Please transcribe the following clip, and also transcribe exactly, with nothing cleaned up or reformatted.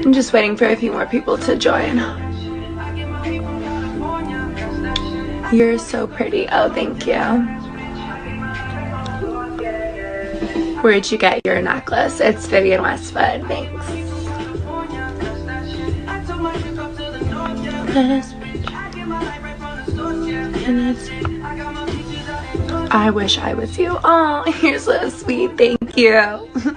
I'm just waiting for a few more people to join. You're so pretty. Oh, thank you. Where'd you get your necklace? It's Vivienne Westwood. Thanks. I wish I was you. Oh, you're so sweet. Thank you.